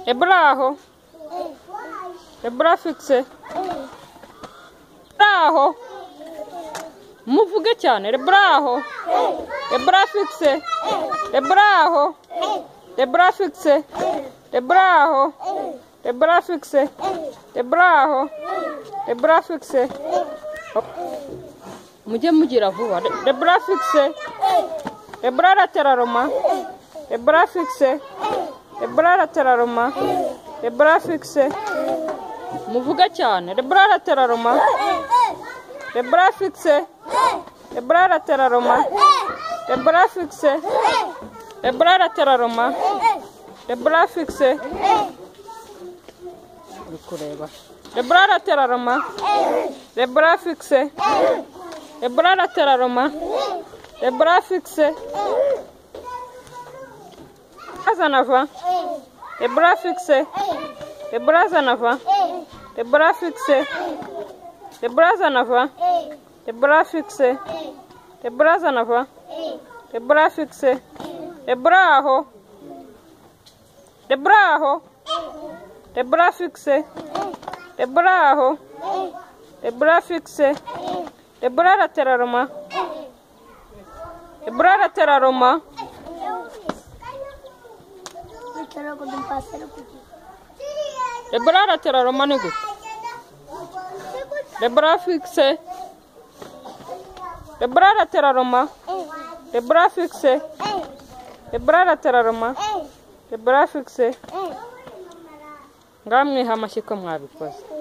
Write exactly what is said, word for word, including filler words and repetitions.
Les bras haut. Les bras fixés. Bras haut. Muvuge cyane. Les bras haut. Les bras fixés. Les bras haut. Les bras fixés. Les bras haut. Les bras fixés. Les bras haut. Les bras fixés. Mujye mugira vuba. Les bras fixés. Les bras latéralement. Les bras fixés. Les bras latéralement. Les bras fixés. Muvuge cyane. Les bras latéralement. Les bras fixés. Les bras latéralement. Les bras fixés. Les bras latéralement. Les bras fixés. Les bras latéralement. Les bras fixés. Les bras latéralement. Les bras fixés. En avant. Les bras fixés. Les bras en avant. Les bras fixés. Les bras en avant. Les bras fixés. Les bras en avant. Les bras fixés. Les bras haut. Les bras haut. Les bras fixés. Les bras haut. Les bras fixés. Les bras latéralement. Les bras latéralement. Les bras latéralement. Les bras fixés. Les bras latéralement. Les bras fixés. Les bras latéralement. Les bras fixés. Ngamwe hamashiko mwabikoze.